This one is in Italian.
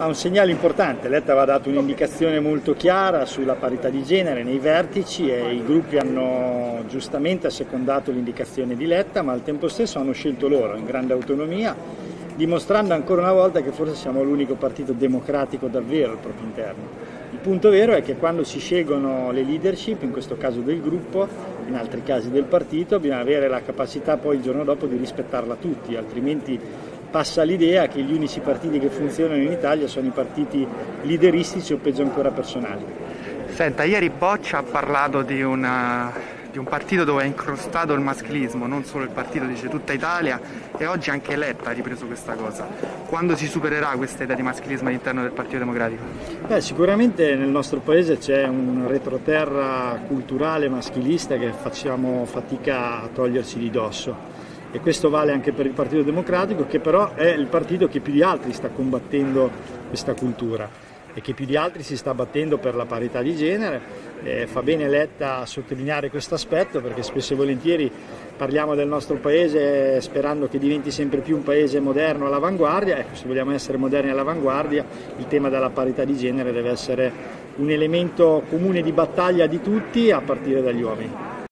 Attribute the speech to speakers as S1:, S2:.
S1: Ha un segnale importante. Letta aveva dato un'indicazione molto chiara sulla parità di genere nei vertici e i gruppi hanno giustamente assecondato l'indicazione di Letta, ma al tempo stesso hanno scelto loro in grande autonomia, dimostrando ancora una volta che forse siamo l'unico partito democratico davvero al proprio interno. Il punto vero è che quando si scelgono le leadership, in questo caso del gruppo, in altri casi del partito, bisogna avere la capacità poi il giorno dopo di rispettarla tutti, altrimenti passa l'idea che gli unici partiti che funzionano in Italia sono i partiti lideristici o peggio ancora personali.
S2: Senta, ieri Boccia ha parlato di un partito dove è incrostato il maschilismo, non solo il partito, dice tutta Italia, e oggi anche Letta ha ripreso questa cosa. Quando si supererà questa idea di maschilismo all'interno del Partito Democratico?
S1: Sicuramente nel nostro paese c'è un retroterra culturale maschilista che facciamo fatica a toglierci di dosso. E questo vale anche per il Partito Democratico, che però è il partito che più di altri sta combattendo questa cultura e che più di altri si sta battendo per la parità di genere. Fa bene Letta a sottolineare questo aspetto, perché spesso e volentieri parliamo del nostro paese sperando che diventi sempre più un paese moderno all'avanguardia. Ecco, se vogliamo essere moderni all'avanguardia, il tema della parità di genere deve essere un elemento comune di battaglia di tutti, a partire dagli uomini.